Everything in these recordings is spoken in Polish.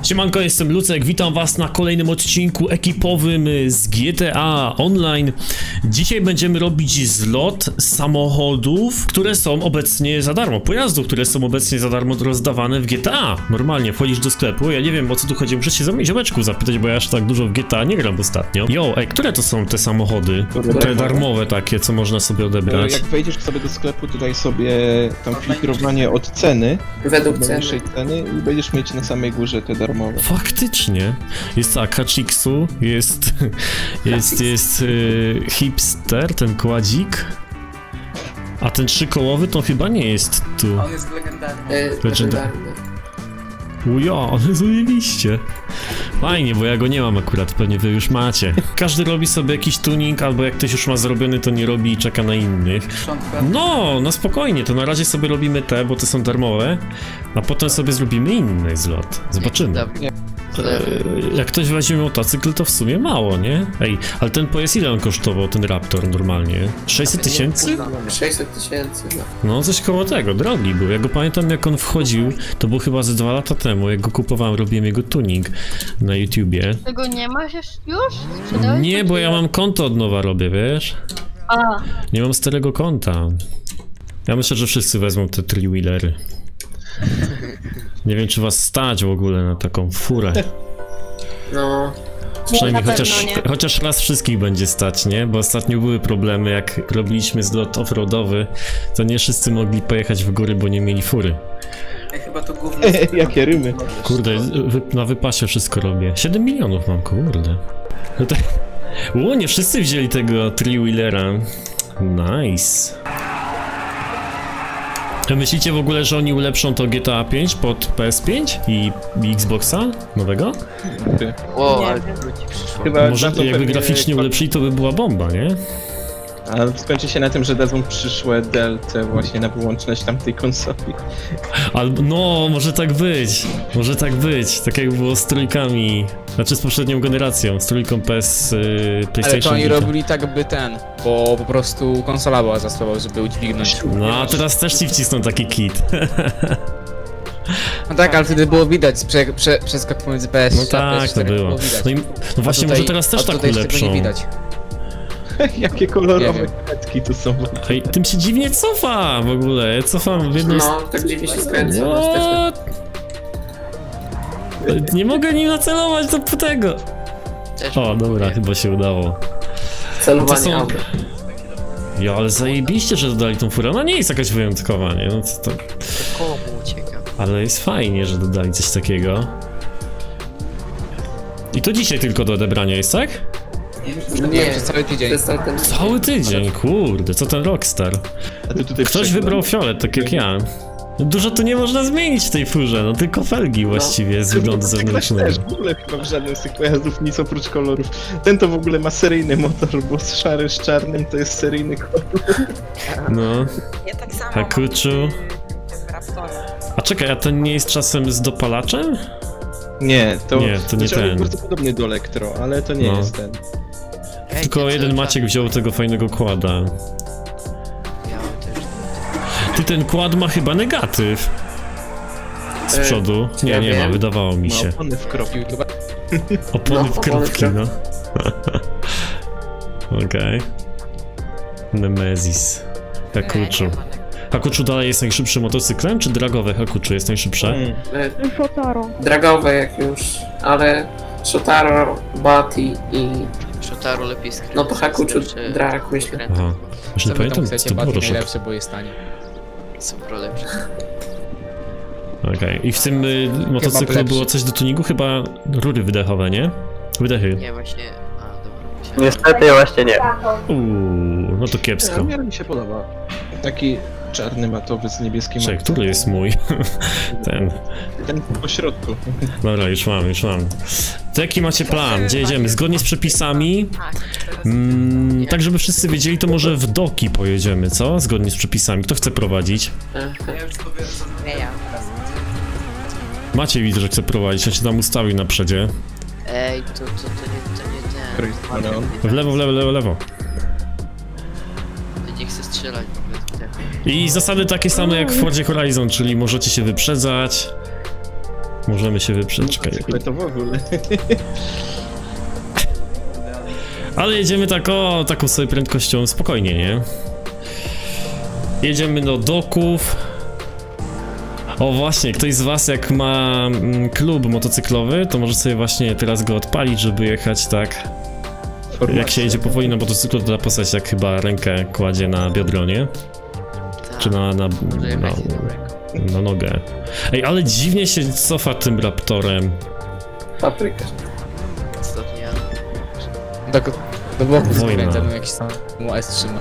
Siemanko, jestem Lucek, witam was na kolejnym odcinku ekipowym z GTA Online. Dzisiaj będziemy robić zlot samochodów, które są obecnie za darmo, pojazdów, które są obecnie za darmo rozdawane w GTA. Normalnie wchodzisz do sklepu, ja nie wiem o co tu chodzi, muszę się ziomeczku zapytać, bo ja aż tak dużo w GTA nie gram ostatnio. Które to są te samochody? Te darmowe takie, co można sobie odebrać? Jak wejdziesz sobie do sklepu, to daj sobie tam filtrowanie od ceny, według najniższej ceny i będziesz mieć na samej górze te darmowe. Faktycznie. Jest Akachiksu, jest hipster, ten kładzik. A ten trzykołowy to chyba nie jest tu. On jest legendarny. Uja, ale zajebiście. Fajnie, bo ja go nie mam akurat, pewnie wy już macie. Każdy robi sobie jakiś tuning, albo jak ktoś już ma zrobiony, to nie robi i czeka na innych. No spokojnie, to na razie sobie robimy te, bo te są darmowe, a potem sobie zrobimy inny zlot. Zobaczymy. Jak ktoś weźmie motocykl, to w sumie mało, nie? Ej, ale ten pojazd ile on kosztował, ten Raptor normalnie? 600 tysięcy? 600 tysięcy, no. No coś koło tego, drogi był. Ja go pamiętam jak on wchodził, to był chyba ze 2 lata temu, jak go kupowałem, robiłem jego tuning na YouTubie. Tego nie masz już? Sprzedałeś? Nie, bo ja mam konto od nowa robię, wiesz? A. Nie mam starego konta. Ja myślę, że wszyscy wezmą te three-wheelery. Nie wiem, czy was stać w ogóle na taką furę. No. Przynajmniej chociaż raz wszystkich będzie stać, nie? Bo ostatnio były problemy, jak robiliśmy zlot offroadowy, to nie wszyscy mogli pojechać w góry, bo nie mieli fury. Ja chyba to gówno. Jakie rymy. Kurde, na wypasie wszystko robię. 7 milionów mam, kurde. No tak... nie wszyscy wzięli tego three-wheelera. Nice. Myślicie w ogóle, że oni ulepszą to GTA 5 pod PS5 i Xboxa nowego? Wow, ale Chyba może jakby graficznie ulepszyli, to by była bomba, nie? A skończy się na tym, że dadzą przyszłe DLC właśnie na wyłączność tamtej konsoli. Albo, no, może tak być. Może tak być. Tak jak było z trójkami. Znaczy z poprzednią generacją, z trójką PlayStation. Ale to oni robili tak by bo po prostu konsola była za słaba, żeby udźwignąć. No a teraz też ci wcisną taki kit. No tak, ale wtedy było widać przeskok pomiędzy PS3 no tak, to było. No właśnie, może teraz też tak ulepszą. Nie widać. Jakie kolorowe kredki tu są. Ej, tym się dziwnie cofa w ogóle. Ja cofam w jedną... no, tak dziwnie się skręca. Nie mogę nim nacelować do tego. O, dobra, chyba się udało. Celowanie auto. Ja, ale zajebiście, że dodali tą furę. Ona nie jest jakaś wyjątkowa, nie? No to... Koło mu ucieka. Ale jest fajnie, że dodali coś takiego. I to dzisiaj tylko do odebrania jest, tak? Nie, przez cały tydzień. Cały tydzień, kurde, co ten Rockstar? Ktoś wybrał fiolet, tak jak ja. Dużo tu nie można zmienić w tej furze, no tylko felgi właściwie z wyglądu zewnętrznego. W ogóle chyba w żadnym z tych pojazdów nic oprócz kolorów. Ten to w ogóle ma seryjny motor, bo szary z czarnym to jest seryjny kolor. No. Ja tak samo. Hakuczu. A czekaj, a ten nie jest czasem z dopalaczem? Nie, to nie ten. Jest bardzo podobny do Elektro, ale to nie jest ten. Tylko jeden Maciek wziął tego fajnego kłada. Ty, ten kład ma chyba negatyw. Z przodu. Nie ma, wydawało mi się. Opony w kropki. Opony w kropki, no. Okej. Nemesis. Hakuczu. Hakuczu dalej jest najszybszym motocyklem, czy dragowe Hakuczu jest najszybsze? Shotaro. Dragowe jak już, ale Shotaro, Bati i... Shotaro lepiej skręca. No to Hakuczu drag, myślę. Aha. Już nie pamiętam, co to było. Najlepsze, bo jest tanie. Są pro lepsze. Okej. I w tym motocyklu było coś do tuningu? Chyba rury wydechowe, nie? Wydechy. Nie, właśnie... A, dobra. Niestety właśnie nie. No to kiepsko. Ja mi się podoba. Taki czarny, matowy z niebieskim... Czekaj, który jest mój? Ten po środku. Dobra, już mam. To jaki macie plan? Gdzie jedziemy? Zgodnie z przepisami? Tak, żeby wszyscy wiedzieli, to może w doki pojedziemy, co? Zgodnie z przepisami. Kto chce prowadzić? Nie, ja. Maciej widzę, że chce prowadzić, on się tam ustawił na przedzie. Ej, to nie ten. W lewo. Nie chcę strzelać w ogóle. I zasady takie same jak w Fordzie Horizon, czyli możecie się wyprzedzać. Możemy się wyprzeć, czekaj. Motocykle to w ogóle. Ale jedziemy taką sobie prędkością spokojnie, nie? Jedziemy do doków. O właśnie, ktoś z was jak ma klub motocyklowy, to może sobie właśnie teraz go odpalić, żeby jechać tak. Jak się jedzie powoli na motocyklu, to ta postać jak chyba rękę kładzie na biodro, nie? Tak. Czy na nogę. Ej, ale dziwnie się cofa tym Raptorem. Papryka. Ostatnio. Do boku Wojna. skręca, bym jakiś tam S trzyma.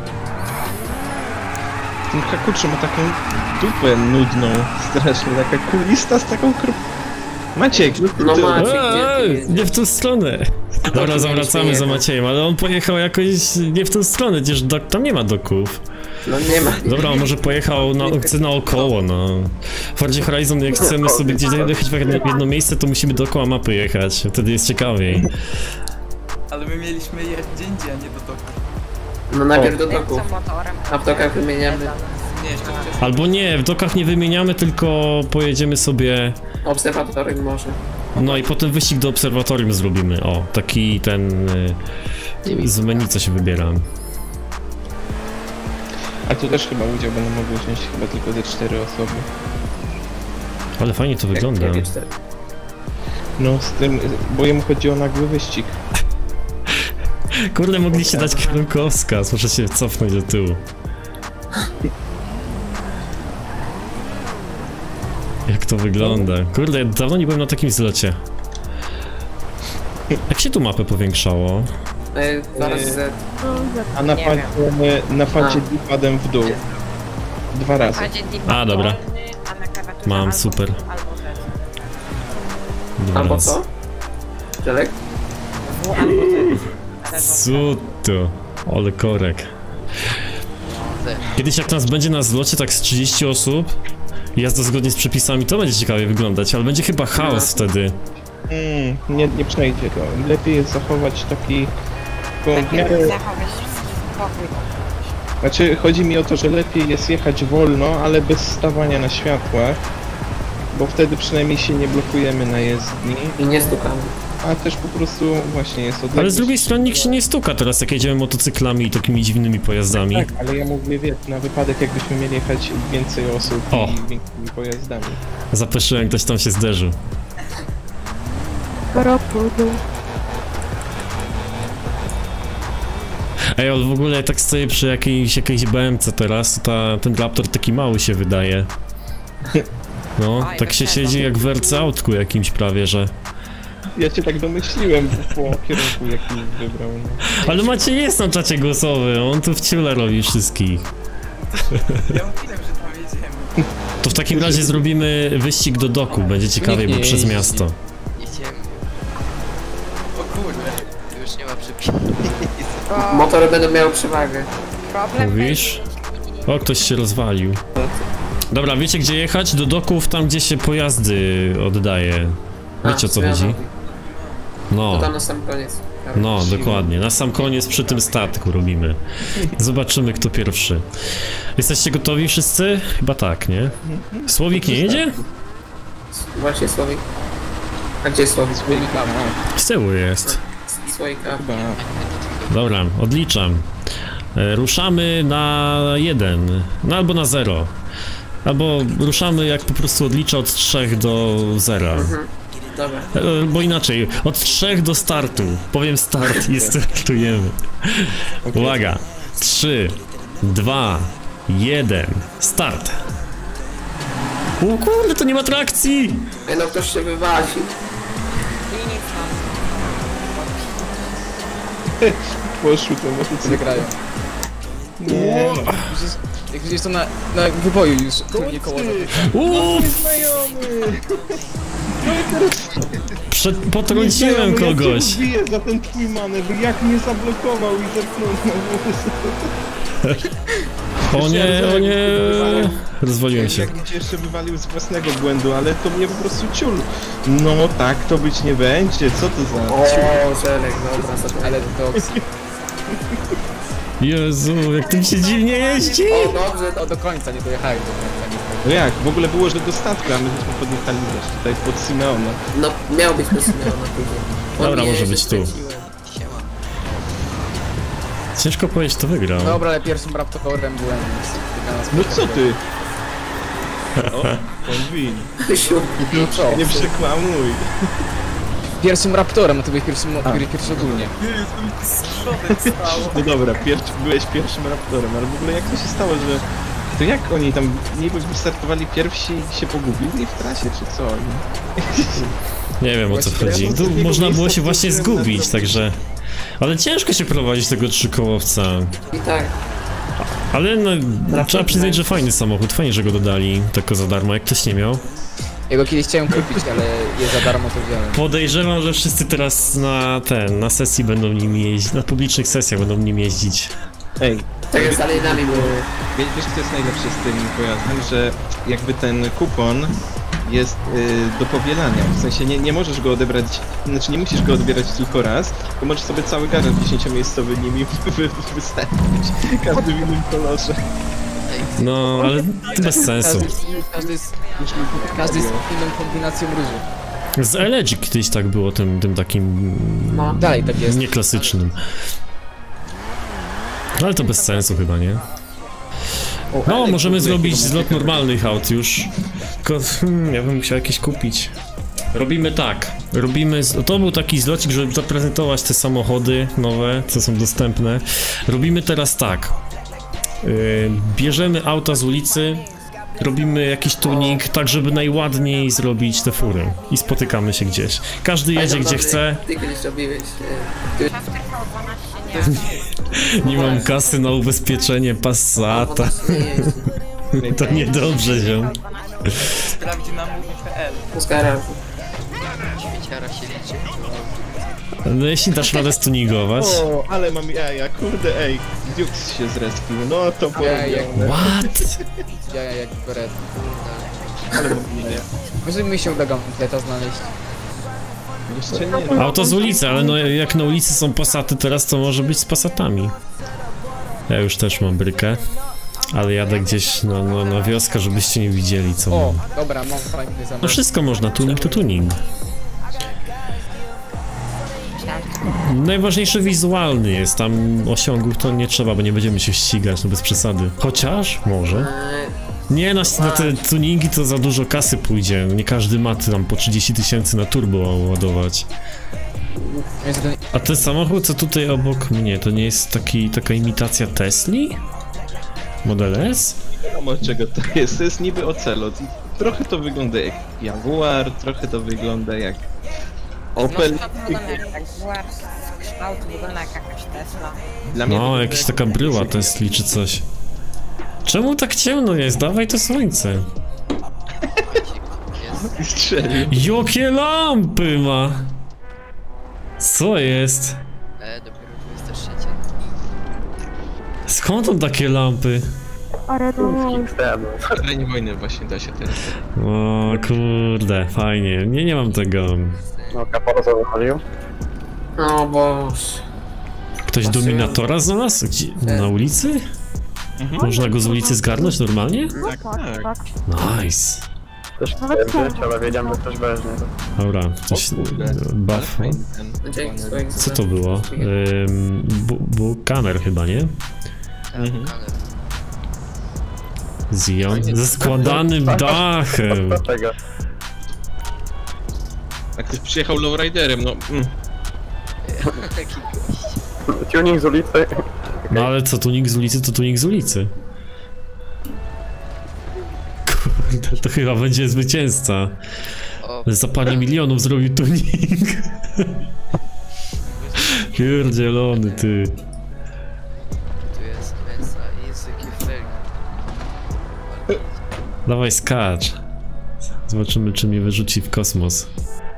Ten Hakuczy ma taką dupę nudną, strasznie, taka kulista z taką Maciek, No ty- Maciek, Nie w tą stronę. Dobra, zawracamy za Maciejem, ale on pojechał jakoś nie w tą stronę, gdzież tam nie ma doków. No nie ma. Dobra, on może pojechał naokoło, no. W Fordzie Horizon, jak chcemy sobie gdzieś dojechać w jedno miejsce, to musimy dookoła mapy jechać, wtedy jest ciekawiej. Ale my mieliśmy je gdzie indziej, a nie do doku. No najpierw do doków. A w dokach wymieniamy. Nie, jeszcze wcześniej. Albo nie, w dokach nie wymieniamy, tylko pojedziemy sobie... Obserwatorem może. No i potem wyścig do obserwatorium zrobimy, o, taki ten... z menu co się wybiera. A tu też chyba udział będą mogły wziąć chyba tylko ze 4 osoby. Ale fajnie to wygląda. Jak 4. No z tym, bo jemu chodzi o nagły wyścig. Kurde, mogliście dać kierunkowskaz, muszę się cofnąć do tyłu. Jak to wygląda? Kurde, dawno nie byłem na takim zlocie. Jak się tu mapę powiększało? Zaraz Z. A na padzie, D-padem w dół. 2 razy. A, dobra. Mam, super. Dwa Albo razy. co? Żelek? Co to? Ale korek. Kiedyś jak nas będzie na zlocie tak z 30 osób, jazda zgodnie z przepisami, to będzie ciekawie wyglądać, ale będzie chyba chaos wtedy. Nie przejdzie to. Lepiej jest zachować taki... Znaczy, chodzi mi o to, że lepiej jest jechać wolno, ale bez stawania na światłach, bo wtedy przynajmniej się nie blokujemy na jezdni, I nie stukamy. a też po prostu właśnie jest odległość. Ale z drugiej strony nikt się nie stuka teraz, jak jedziemy motocyklami i takimi dziwnymi pojazdami. Tak, ale ja mówię, wiesz, na wypadek jakbyśmy mieli jechać więcej osób O. i większymi pojazdami. Zapeszyłem, ktoś tam się zderzył. Ej, ale w ogóle tak stoję przy jakiejś BMC teraz, to ten Raptor taki mały się wydaje. No, tak się siedzi jak w RC-autku jakimś prawie, że... Ja cię tak domyśliłem po kierunku, jaki wybrał. No. Ale Maciej jest na czacie głosowy, on tu w ciule robi wszystkich. Ja mówiłem, że tam jedziemy. To w takim razie zrobimy wyścig do doku, będzie ciekawiej, bo przez miasto. Jedziemy. O kurde. Już nie ma przepisu. Motory będą miały przewagę. Mówisz? O, ktoś się rozwalił. Dobra, wiecie gdzie jechać? Do doków, tam gdzie się pojazdy oddaje. Wiecie o co chodzi? To No, tam na sam koniec. no, dokładnie. Na sam koniec przy tym statku robimy. Zobaczymy kto pierwszy. Jesteście gotowi wszyscy? Chyba tak, nie? Słowik nie jedzie? Właśnie Słowik. A gdzie jest Słowik? Z tyłu jest. Słowika. Dobra, odliczam. Ruszamy na 1, no albo na 0. Albo ruszamy jak po prostu odlicza od 3 do 0. Dobra. Bo inaczej, od 3 do startu. Powiem start i startujemy. Uwaga. 3, 2, 1, start. O kurde, to nie ma trakcji! Ej, no ktoś się wywali. Poszły te motocykle. Zagrają. Nie. Jak gdzieś to na wyboju już, kurde koło. Potrąciłem kogoś. Ja biję za ten twój manewr, jak mnie zablokował i zepchnął na włosy. O nie, o nie. Rozwaliłem się. Jak mi jeszcze wywalił z własnego błędu, ale to mnie po prostu ciul. No tak to być nie będzie, co to za O, ciul? Żelek, dobra, sobie. Ale to... Jezu, jak tym się dziwnie jeździ. O, dobrze, do końca nie dojechałem do końca. No jak? W ogóle było, że do statku, a my żeśmy podjechali wiesz, tutaj pod Simeona. No, miał być bez Simeona później. Dobra, nie, może że być tu. skręciłem. Siema. Ciężko powiedzieć, kto wygrał. Dobra, ale pierwszym raptorem byłem. No co ty? O, Konwin. Siu. No co? Nie przekłamuj. Pierwszym raptorem, a ty byłeś pierwszy ogólnie. No dobra, byłeś pierwszym raptorem, ale w ogóle jak to się stało, że... To jak oni tam niby wystartowali pierwsi i się pogubili w trasie, czy co? Nie wiem o co chodzi. Tu można było się właśnie zgubić, także... Ale ciężko się prowadzić tego trzykołowca. I tak. Ale no, trzeba przyznać, że fajny samochód, fajnie, że go dodali tylko za darmo, jak ktoś nie miał. Ja go kiedyś chciałem kupić, ale jest za darmo, to wziąłem. Podejrzewam, że wszyscy teraz na sesji będą nim jeździć, na publicznych sesjach będą nim jeździć. Ej, Tak jak z alienami było. wiesz co jest najlepsze z tym pojazdem, że jakby ten kupon jest do powielania, w sensie nie możesz go odebrać, znaczy nie musisz go odbierać tylko raz, tylko możesz sobie cały garaż 10-miejscowy nimi wystawić, każdy w innym kolorze. No, ale to bez sensu. Każdy jest inną kombinacją różu. Z Elegic kiedyś tak było, tym takim... No. Dalej tak jest. Nieklasycznym. No, ale to bez sensu chyba, nie? No, możemy zrobić zlot normalnych aut już. Tylko, ja bym musiał jakieś kupić. Robimy tak. To był taki zlocik, żeby zaprezentować te samochody nowe, co są dostępne. Robimy teraz tak. Bierzemy auta z ulicy, robimy jakiś tuning, tak żeby najładniej zrobić te fury. I spotykamy się gdzieś. Każdy jedzie gdzie chce. Ty kiedyś robiłeś... Nie mam kasy na ubezpieczenie Passata. To niedobrze, ziom. Sprawdzi na mówi.pl. Z garażu. Świeciara się liczy. No jeśli dasz radę stuningować. O, ale mam jaja, kurde, ej, Dukes się zrespił, no to porobione. What? Ja jak beret. Ale mam jaja. Może mi się uda gampleta znaleźć. Jeszcze nie. Auto z ulicy, ale no jak na ulicy są Passaty teraz, to może być z Passatami. Ja już też mam brykę. Ale jadę gdzieś na wioskę, żebyście nie widzieli co O, mam. dobra, mam fajny zamysł. No wszystko można, tuning to tuning. Najważniejszy wizualny jest, tam osiągów to nie trzeba, bo nie będziemy się ścigać, no bez przesady. Chociaż, może. Nie, na te tuningi to za dużo kasy pójdzie, nie każdy ma tam po 30 000 na turbo ładować. A ten samochód, co tutaj obok mnie, to nie jest taka imitacja Tesli? Model S? Nie wiadomo czego to jest niby Ocelot. Trochę to wygląda jak Jaguar, trochę to wygląda jak Opel. Kształt wygląda jak jakaś Tesla. Dla mnie No, jakaś taka bryła Tesli czy coś. Czemu tak ciemno jest? Dawaj to słońce. strzelił. Jakie lampy ma! Co jest? Dopiero 23. Skąd on takie lampy? Ale to Kraj wojny właśnie da się teraz. O kurde, fajnie. Nie mam tego. No, Kapolo co wychodził? No boż. Ktoś Dominatora znalazł? Gdzie? Na ulicy? Można go z ulicy zgarnąć normalnie? Tak, tak. Nice. Też Nawet chciałem być, ale wiedziałem, że ktoś weźmie. Dobra, coś... Buff. Dzięki swoim Co to było? Bukaner chyba, nie? Mhm. Zion. Ze składanym dachem. Dlatego. A ktoś przyjechał lowriderem, no. Taki gość. Tuning z ulicy. No ale co, tuning z ulicy to tuning z ulicy. Kurde, to chyba będzie zwycięzca. O, Za parę milionów zrobił tuning. Pierdzielony ty. tu jest Mesa i języki felgi. Dawaj skacz. Zobaczymy czy mnie wyrzuci w kosmos.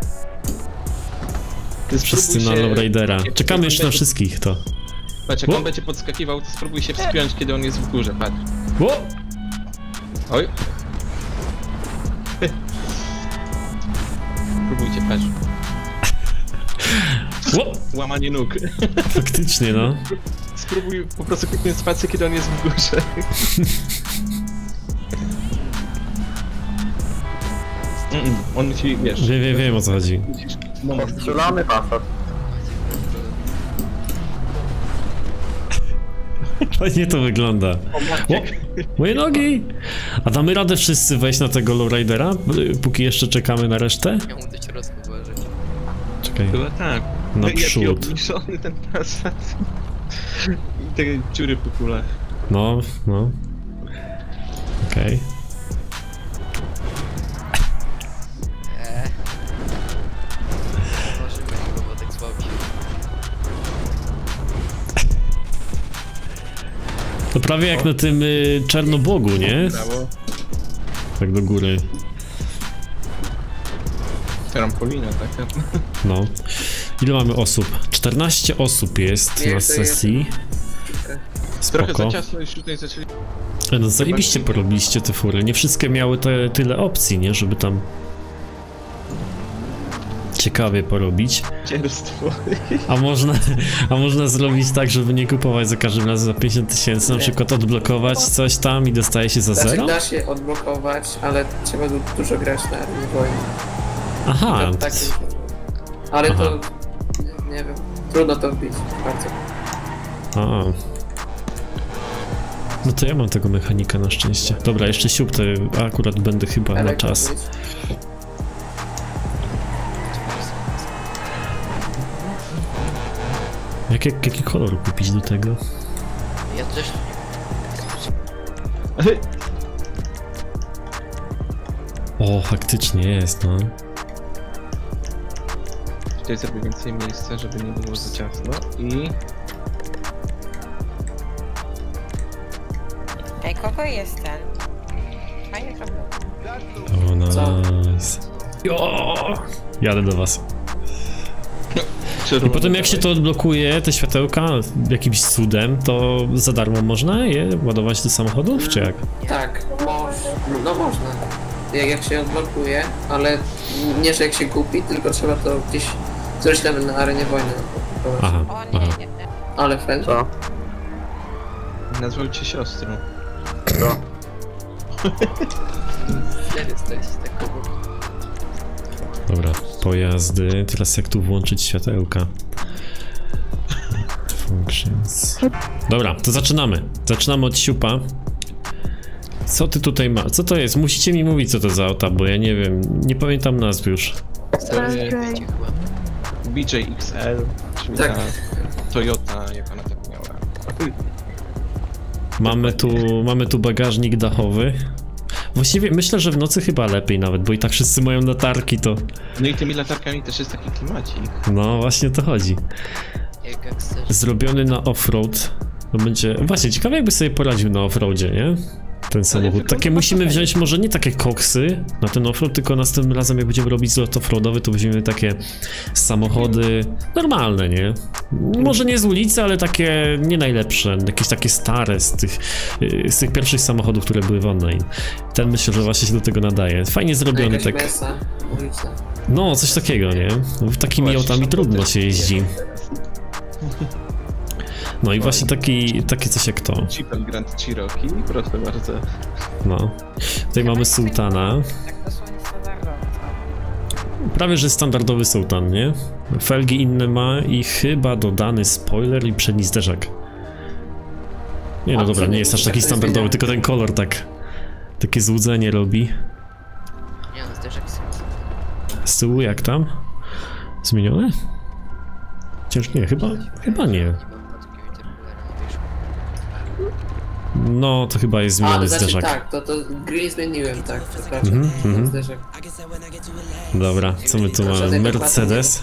Wszyscy na lowridera. Czekamy jeszcze na wszystkich to. Patrz, jak on będzie podskakiwał, to spróbuj się wspiąć, kiedy on jest w górze, patrz. O! Oj. Próbujcie, patrz. O! Łamanie nóg. Faktycznie no. Spróbuj po prostu kliknąć spację, kiedy on jest w górze. On musi, wiesz... Wiem o co chodzi. Postrzelamy Passat. Fajnie to wygląda. O, moje nogi! A damy radę wszyscy wejść na tego lowridera, póki jeszcze czekamy na resztę? Ja mu dać rozpoważyć. Czekaj, Chyba tak. naprzód. Jaki obniżony ten Passat. I te dziury po kulach. No. Okej. Możemy go, bo tak słabi. To prawie jak na tym Czarnobogu, nie? Brawo. Tak do góry. Trampolina, tak? No. Ile mamy osób? 14 osób jest Nie, na to sesji. Trochę Spoko. za ciasno już tutaj zaczęli... No zajebiście porobiliście te fury. Nie wszystkie miały tyle opcji, nie? Żeby tam ciekawie porobić. Dzierstwo. A można zrobić tak, żeby nie kupować za każdym razem za 50 000, na przykład odblokować coś tam i dostaje się za Znaczy, zero? da się odblokować, ale trzeba dużo grać na armii wojny. Aha, Tak, ale to... Nie wiem, trudno to wbić bardzo. a. No to ja mam tego mechanika na szczęście. Dobra, jeszcze siup, to akurat będę chyba na Elektro czas. być. Jaki kolor kupić do tego? Ja też O, faktycznie jest, no. Tutaj zrobię więcej miejsca, żeby nie było za ciasno i... Ej, kogo jest ten? Fajnie zrobił. O, nice. Jo! Jadę do was. I potem jak się to odblokuje, te światełka, jakimś cudem, to za darmo można je ładować do samochodów, czy jak? Tak, no można. Jak się odblokuje, ale nie, że jak się kupi, tylko trzeba to gdzieś coś tam na arenie wojny odblokować. Aha, O nie, aha. nie, nie. Ale fajnie. Co? Nazwał cię siostrą. Co? nie jesteś taką. Dobra, pojazdy. Teraz jak tu włączyć światełka? Functions. Dobra, to zaczynamy. Zaczynamy od siupa. Co ty tutaj ma? Co to jest? Musicie mi mówić, co to za auta, bo ja nie wiem. Nie pamiętam nazw już. BJXL, czyli Tak. ta Toyota, jak ona tak miała. Mamy tu bagażnik dachowy. Właściwie myślę, że w nocy chyba lepiej nawet, bo i tak wszyscy mają latarki, to... No i tymi latarkami też jest taki klimacik. No, właśnie o to chodzi. Jak chcesz. Zrobiony na offroad. To będzie... Właśnie, ciekawe jakby sobie poradził na offroadzie, nie? Ten samochód. Takie musimy wziąć może nie takie koksy na ten offroad, tylko następnym razem jak będziemy robić zlot offroadowy, to weźmiemy takie samochody normalne, nie? Może nie z ulicy, ale takie nie najlepsze, jakieś takie stare z tych pierwszych samochodów, które były w online. Ten myślę, że właśnie się do tego nadaje. Fajnie zrobiony, Jakaś tak. mesa, ulica. No, coś takiego, nie? W takimi autami trudno się jeździ. No i właśnie takie coś jak to. Jeepem Grand Cherokee, proszę bardzo. No. Tutaj mamy sułtana. Tak dosłownie standardowo. Prawie że standardowy sułtan, nie? Felgi inne ma i chyba dodany spoiler i przedni zderzak. Nie no dobra, nie jest aż taki standardowy, tylko ten kolor tak... Takie złudzenie robi. Nie no, też jak sobie. Z tyłu jak tam? Zmienione? Chociaż nie, chyba nie. No, to chyba jest zmieniony znaczy zderzak. tak, to grill zmieniłem, tak, przepraszam. Ten zderzak. Dobra, co my tu mamy? Mercedes.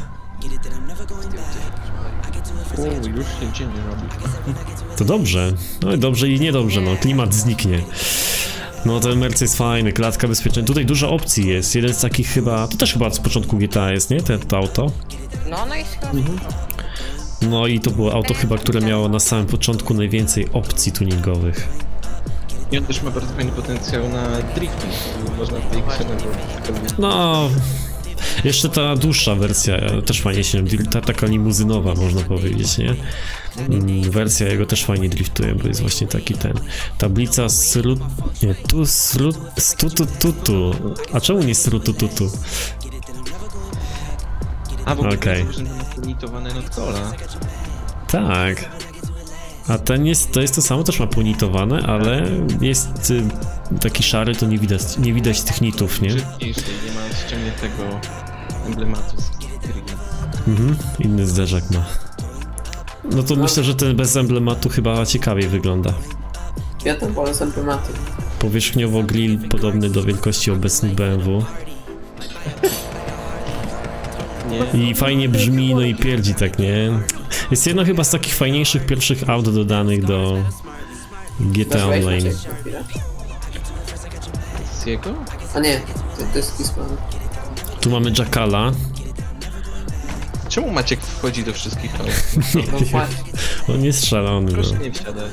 O, już się dzień robi. To dobrze. No i dobrze i niedobrze, no klimat zniknie. No ten Mercedes jest fajny, klatka bezpieczeństwa. Tutaj dużo opcji jest. Jeden z takich chyba, to też chyba z początku GTA jest, nie? To auto. No jest chyba. No i to było auto chyba, które miało na samym początku najwięcej opcji tuningowych. I on też ma bardzo fajny potencjał na drifting. Można w tej grze robić. No, Jeszcze ta dłuższa wersja też fajnie się, ta taka limuzynowa można powiedzieć, nie? Wersja jego też fajnie driftuje, bo jest właśnie taki ten. Tablica Tutu. A czemu nie Srutututu? A, bo Okej. punitowane Notcola. Tak. A ten jest, to jest to samo, też ma punitowane, ale jest taki szary, to nie widać tych nitów, nie? Szybciejszy, nie ma ściągniętego emblematu z gry. Inny zderzak ma. No to myślę, że ten bez emblematu chyba ciekawiej wygląda. Ja tam wolę z emblematem. Powierzchniowo grill podobny do wielkości obecnych BMW. I fajnie brzmi, no i pierdzi tak, nie? Jest jedno chyba z takich fajniejszych pierwszych aut dodanych do GTA Online. Z jego? A nie, to jest Kisman. Tu mamy Jackala. Czemu Maciek wchodzi do wszystkich aut? No właśnie. On jest szalony, Proszę no. nie wsiadać.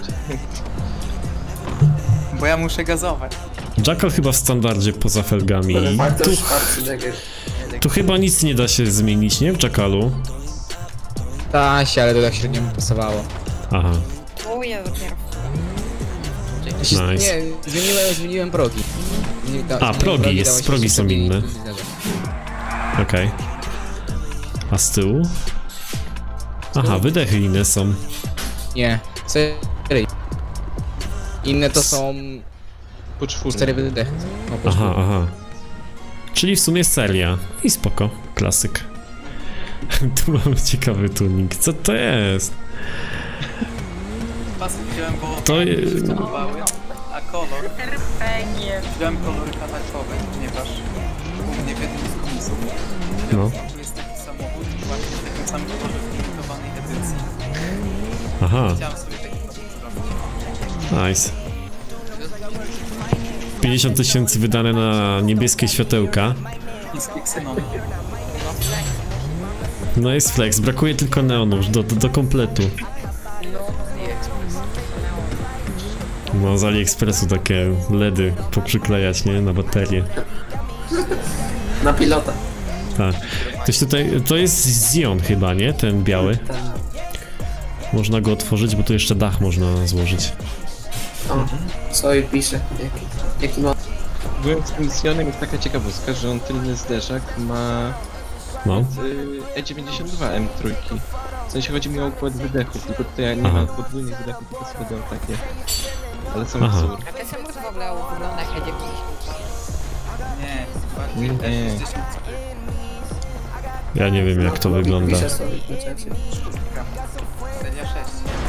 Bo ja muszę gazować. Jackal chyba w standardzie poza felgami. Tu chyba nic nie da się zmienić, nie? W Jackalu. Da się, ale to tak średnio mi pasowało. Aha, O, ja dopiero. nice. Nie, zmieniłem progi. A, progi są inne. Okej. A z tyłu? Aha, wydechy inne są. Nie, serii. Inne to są Poczwórne. 4 wydechy. Aha. Czyli w sumie seria. I spoko, klasyk. Tu mamy ciekawy tuning. Co to jest? Pasy wziąłem, bo To jest... podobały, a kolor... Wziąłem kolor katakowy, ponieważ u mnie w jednym z komisów No. tu jest taki samochód właśnie w takim samym kolorze w limitowanej edycji. Aha, Chciałem sobie taki zrobić. nice. 50 000 wydane na niebieskie światełka. I ksenon. No jest flex, brakuje tylko neonów do kompletu. No z AliExpressu takie LEDy poprzyklejać, nie? Na baterię. Na pilota. Tak. Ktoś tutaj, to jest Zion chyba, nie? Ten biały. Można go otworzyć, bo tu jeszcze dach można złożyć. O, co i pisze. Jaki ma... Byłem z tym Sionem, jest taka ciekawostka, że on tylny zderzak ma No. E92 M3. W sensie chodzi mi o układ wydechów, tylko tutaj nie ma podwójnych wydechów, tylko są takie. Ale są wzór. A ten samochód w ogóle wygląda jak jedzie Nie, Nie. bardziej Ja nie wiem jak to wygląda. Pisze sobie na czacie. Seria 6.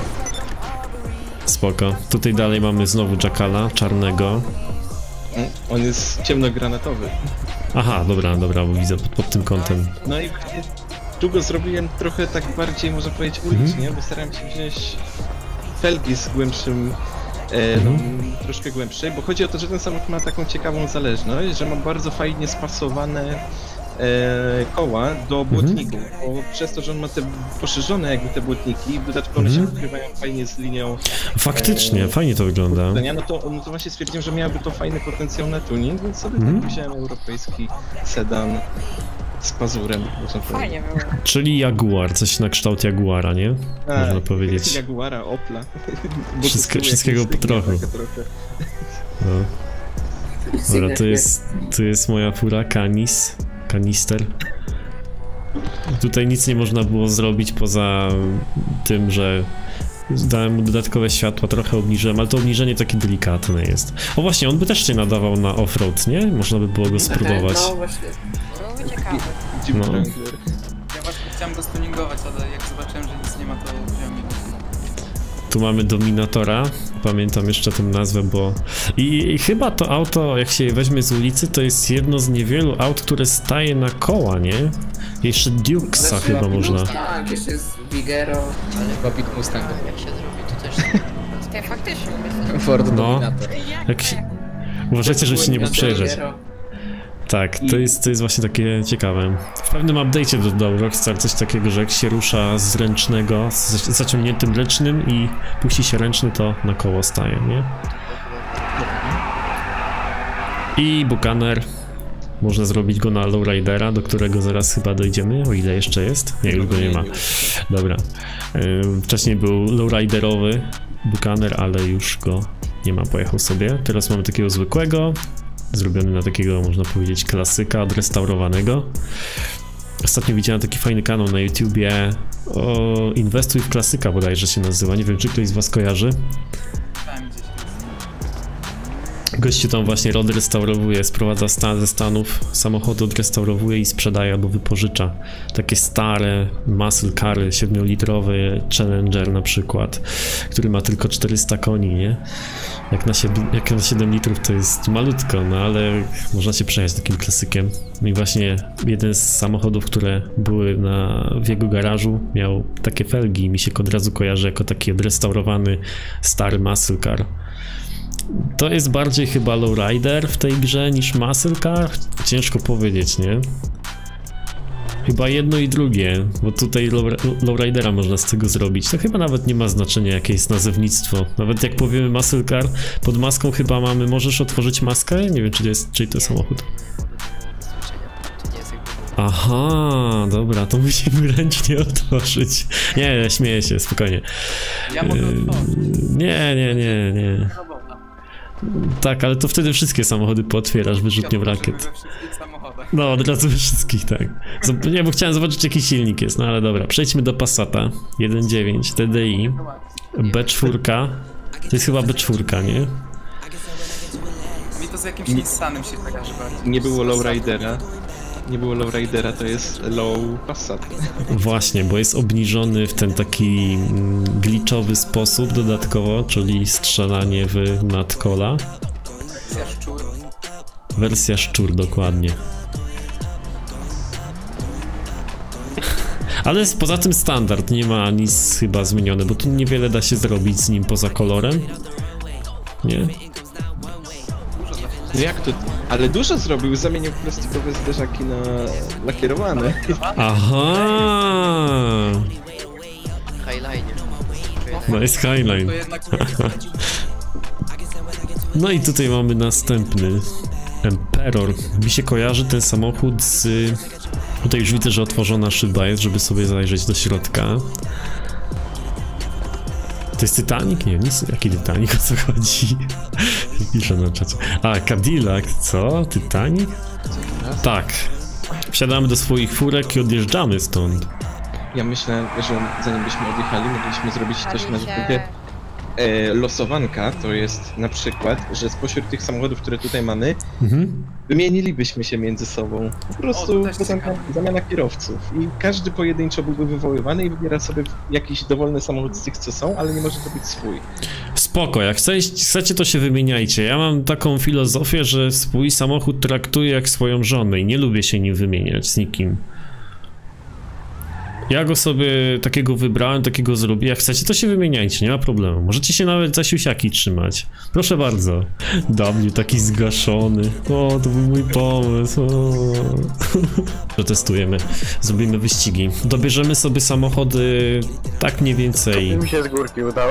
Spoko. Tutaj dalej mamy znowu Jackala, czarnego. On jest ciemnogranatowy. Aha, dobra, bo widzę pod tym kątem. No i właśnie tu go zrobiłem trochę tak bardziej, można powiedzieć, ulicznie, bo starałem się wziąć felgi z głębszym, troszkę głębszej, bo chodzi o to, że ten samochód ma taką ciekawą zależność, że ma bardzo fajnie spasowane koła do błotników, bo przez to, że on ma te poszerzone jakby te błotniki, w dodatku one się pokrywają fajnie z linią. Faktycznie, fajnie to wygląda. No to właśnie stwierdziłem, że miałby to fajny potencjał na tuning, więc sobie tak wziąłem europejski sedan z pazurem, można powiedzieć. Fajnie było. Czyli Jaguar, coś na kształt Jaguara, nie? Można powiedzieć. Jaguara, Opla. Wszystkiego po trochu. No. Dobra, tu jest moja fura, kanister. Tutaj nic nie można było zrobić poza tym, że dałem mu dodatkowe światła, trochę obniżyłem, ale to obniżenie takie delikatne jest. O właśnie, on by też się nadawał na offroad, nie? Można by było go spróbować. No właśnie. Byłby ciekawy. No. Ja właśnie chciałem go stuningować, ale jak zobaczyłem, że nic nie ma, to wziąłem minus. Tu mamy Dominatora, pamiętam jeszcze tę nazwę, bo... I chyba to auto, jak się je weźmie z ulicy, to jest jedno z niewielu aut, które staje na koła, nie? Jeszcze Dukesa chyba można. Tak, jeszcze jest Vigero. Ale Babit Mustang. Jak się zrobi, to też... Ja faktycznie. Ford No. Dominator. Jak się... Uważajcie, żeby się nie przejeżdżać. Vigero. Tak, to jest właśnie takie ciekawe. W pewnym update'cie dodał Rockstar coś takiego, że jak się rusza z ręcznego, z zaciągniętym ręcznym i puści się ręczny, to na koło staje, nie? I Buccaneer. Można zrobić go na lowridera, do którego zaraz chyba dojdziemy, o ile jeszcze jest. Nie, już go nie ma. Dobra. Wcześniej był lowriderowy Buccaneer, ale już go nie ma, pojechał sobie. Teraz mamy takiego zwykłego, zrobiony na takiego, można powiedzieć, klasyka odrestaurowanego. Ostatnio widziałem taki fajny kanał na YouTubie o Inwestuj w klasyka bodajże się nazywa, nie wiem czy ktoś z was kojarzy. Gościu tam właśnie odrestaurowuje, sprowadza ze Stanów samochody, odrestaurowuje i sprzedaje albo wypożycza. Takie stare muscle cary 7-litrowy Challenger na przykład, który ma tylko 400 koni, nie? Jak na 7 litrów to jest malutko, no ale można się przejechać takim klasykiem. I właśnie jeden z samochodów, które były w jego garażu, miał takie felgi i mi się od razu kojarzy jako taki odrestaurowany stary muscle car. To jest bardziej chyba lowrider w tej grze niż muscle car? Ciężko powiedzieć, nie? Chyba jedno i drugie, bo tutaj lowridera można z tego zrobić. To chyba nawet nie ma znaczenia, jakie jest nazewnictwo. Nawet jak powiemy muscle car, pod maską chyba mamy... Możesz otworzyć maskę? Nie wiem, czy to samochód. Aha, dobra, to musimy ręcznie otworzyć. Nie, śmieję się, spokojnie. Ja mogę otworzyć. Nie. Tak, ale to wtedy wszystkie samochody pootwierasz wyrzutnią rakiet. We wszystkich samochodach. No, od razu we wszystkich, tak. Nie, bo chciałem zobaczyć jaki silnik jest, no ale dobra. Przejdźmy do Passata 1.9 TDI B4. To jest chyba B4, nie? Mi to z jakimś Nissanem się kojarzy bardziej. Nie było lowridera. Nie było lowridera, to jest low Passat. Właśnie, bo jest obniżony w ten taki glitchowy sposób dodatkowo, czyli strzelanie w nadkola. Wersja szczur. Wersja szczur, dokładnie. Ale jest poza tym standard, nie ma nic chyba zmienione, bo tu niewiele da się zrobić z nim poza kolorem. Nie? No jak to? Ale dużo zrobił, zamienił plastikowe zderzaki na lakierowane. Aha! Highline. No jest Highline. To jednak No i tutaj mamy następny Emperor. Mi się kojarzy ten samochód z... Tutaj już widzę, że otworzona szyba jest, żeby sobie zajrzeć do środka. To jest Titanic? Nie, nic. Jaki Titanic? O co chodzi? Piszę na czacie. A, Cadillac, co? Titanic? Tak. Wsiadamy do swoich furek i odjeżdżamy stąd. Ja myślę, że zanim byśmy odjechali, mogliśmy zrobić coś na zasadzie losowanka. To jest na przykład, że spośród tych samochodów, które tutaj mamy, wymienilibyśmy się między sobą. Po prostu zamiana kierowców. I każdy pojedynczo byłby wywoływany i wybiera sobie jakiś dowolny samochód z tych, co są, ale nie może to być swój. Spoko, jak chcecie, to się wymieniajcie. Ja mam taką filozofię, że swój samochód traktuję jak swoją żonę i nie lubię się nim wymieniać z nikim. Ja go sobie takiego wybrałem, takiego zrobię. Jak chcecie, to się wymieniajcie, nie ma problemu. Możecie się nawet za siusiaki trzymać. Proszę bardzo. W taki zgaszony. O, to był mój pomysł. Protestujemy. Zrobimy wyścigi. Dobierzemy sobie samochody tak mniej więcej. Mi się z górki udało.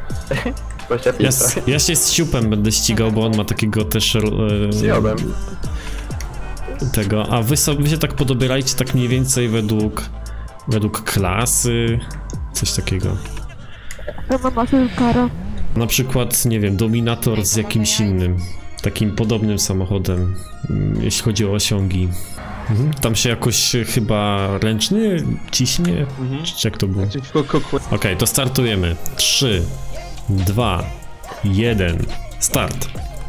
Ja się z Siupem będę ścigał, bo on ma takiego też... Z Jodem. Tego, a wy się tak podobierajcie tak mniej więcej według klasy, coś takiego. Na przykład, nie wiem, Dominator z jakimś innym, takim podobnym samochodem, jeśli chodzi o osiągi. Tam się jakoś chyba ręczny ciśnie? Czy jak to było? Okej, to startujemy. 3, 2, 1, start.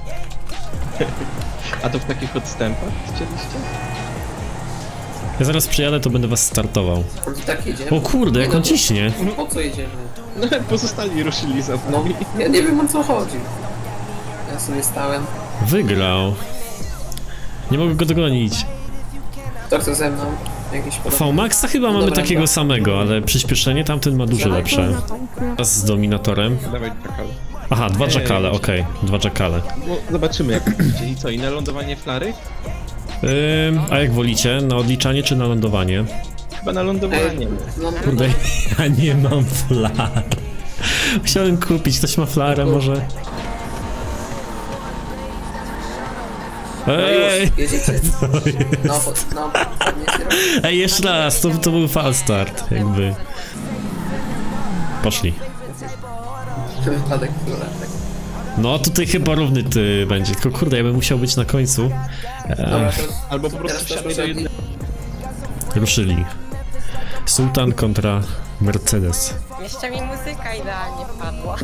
A to w takich odstępach chcieliście? Ja zaraz przyjadę, to będę was startował. Tak jedziemy. O kurde, jak on ciśnie. Po co jedziemy? No, pozostali ruszyli za No, nami. ja nie wiem o co chodzi. Ja sobie stałem. Wygrał. Nie mogę go dogonić. Kto chce ze mną? Jakiś podobny? V-Maxa chyba mamy Dobra, takiego tak. samego, ale przyspieszenie tamten ma dużo lepsze. Teraz z Dominatorem. Dawaj Jackal. Aha, dwa Jackale, okej, dwa Jackale. No, zobaczymy jak będzie. I co, i na lądowanie flary? A jak wolicie, na odliczanie czy na lądowanie? Chyba na lądowanie. No, Kurde, ja nie mam flar. Chciałem kupić, ktoś ma flarę może? Ej! Jedziecie. No, podniesie rower. Ej, jeszcze raz, to był fal start, jakby. Poszli. Wypadek królewek. No tutaj chyba równy ty będzie, tylko kurde, ja bym musiał być na końcu. Dobra, to Albo po prostu teraz to wsiadaj do jednego. Ruszyli. Sultan kontra Mercedes. Jeszcze mi muzyka idealnie wpadła.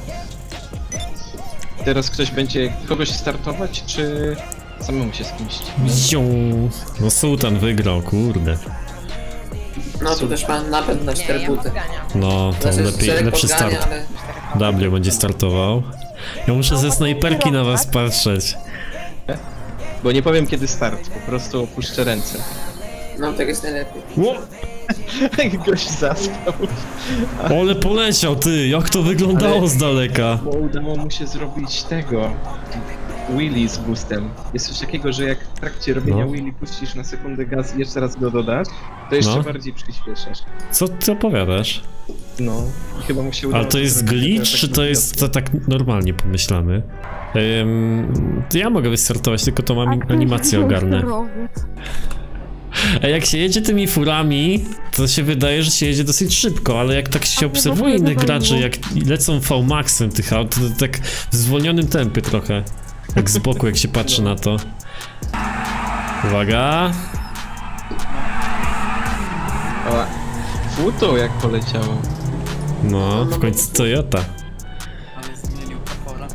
Teraz ktoś będzie kogoś startować, czy samemu się skimść? Ziu. No Sultan wygrał, kurde. No tu też mam napęd na 4 ja buty. No to Znaczy, lepiej, szereg lepszy podgania, start. ale... W będzie startował. Ja muszę ze snajperki na was patrzeć. Bo nie powiem kiedy start, po prostu opuszczę ręce. No tak jest najlepiej. Ło! Gość zaspał. Ale poleciał ty, jak to wyglądało Ale- z daleka. Bo udało mu się zrobić tego. Wheelie z boostem. Jest coś takiego, że jak w trakcie robienia No. wheelie puścisz na sekundę gaz i jeszcze raz go dodasz, to jeszcze No. bardziej przyspieszasz. Co ty opowiadasz? No, i chyba mu się udało. Ale to jest zrobić glitch, tak czy to jest to tak normalnie pomyślane? To ja mogę wystartować, tylko to mam animację ogarnę. A jak się jedzie tymi furami, to się wydaje, że się jedzie dosyć szybko, ale jak tak się obserwuje innych graczy, jak lecą V-maxem tych aut, to tak w zwolnionym tempie trochę. Tak z boku, jak się patrzy na to. Uwaga! O, futo jak poleciało. No, w końcu Toyota. Ale zmienił kapora.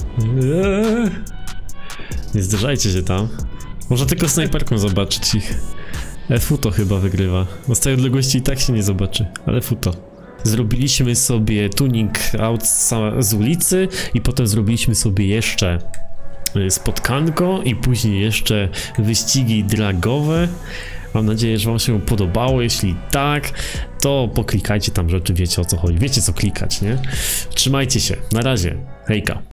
Nie zderzajcie się tam. Można tylko snajperką zobaczyć ich. Futo chyba wygrywa. Bo z tej odległości i tak się nie zobaczy, ale Futo. Zrobiliśmy sobie tuning aut z ulicy i potem zrobiliśmy sobie jeszcze spotkanko i później jeszcze wyścigi dragowe. Mam nadzieję, że wam się podobało. Jeśli tak, to poklikajcie tam rzeczy, wiecie o co chodzi. Wiecie co klikać, nie? Trzymajcie się. Na razie. Hejka.